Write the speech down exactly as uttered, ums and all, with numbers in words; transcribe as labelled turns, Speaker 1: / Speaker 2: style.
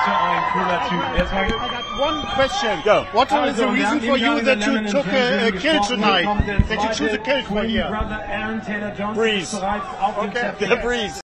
Speaker 1: so ein cooler Typ. Erstmal
Speaker 2: I got one question.
Speaker 3: Go.
Speaker 2: What is
Speaker 1: Also,
Speaker 2: the
Speaker 1: wir
Speaker 2: reason
Speaker 1: haben
Speaker 2: for
Speaker 1: eben
Speaker 2: you
Speaker 1: gerade
Speaker 2: that
Speaker 1: über
Speaker 2: you
Speaker 1: Lemon
Speaker 2: took
Speaker 1: and
Speaker 2: a, a
Speaker 1: Tangerine
Speaker 2: kill
Speaker 1: gesprochen. Hier
Speaker 2: tonight?
Speaker 1: kommt der
Speaker 2: That you choose a
Speaker 1: zweite
Speaker 2: kill for
Speaker 1: Twin
Speaker 2: here?
Speaker 1: Brother Aaron Taylor Johnson
Speaker 3: Breeze.
Speaker 1: ist bereits auf dem
Speaker 2: Okay.
Speaker 1: Tapet.
Speaker 3: The breeze.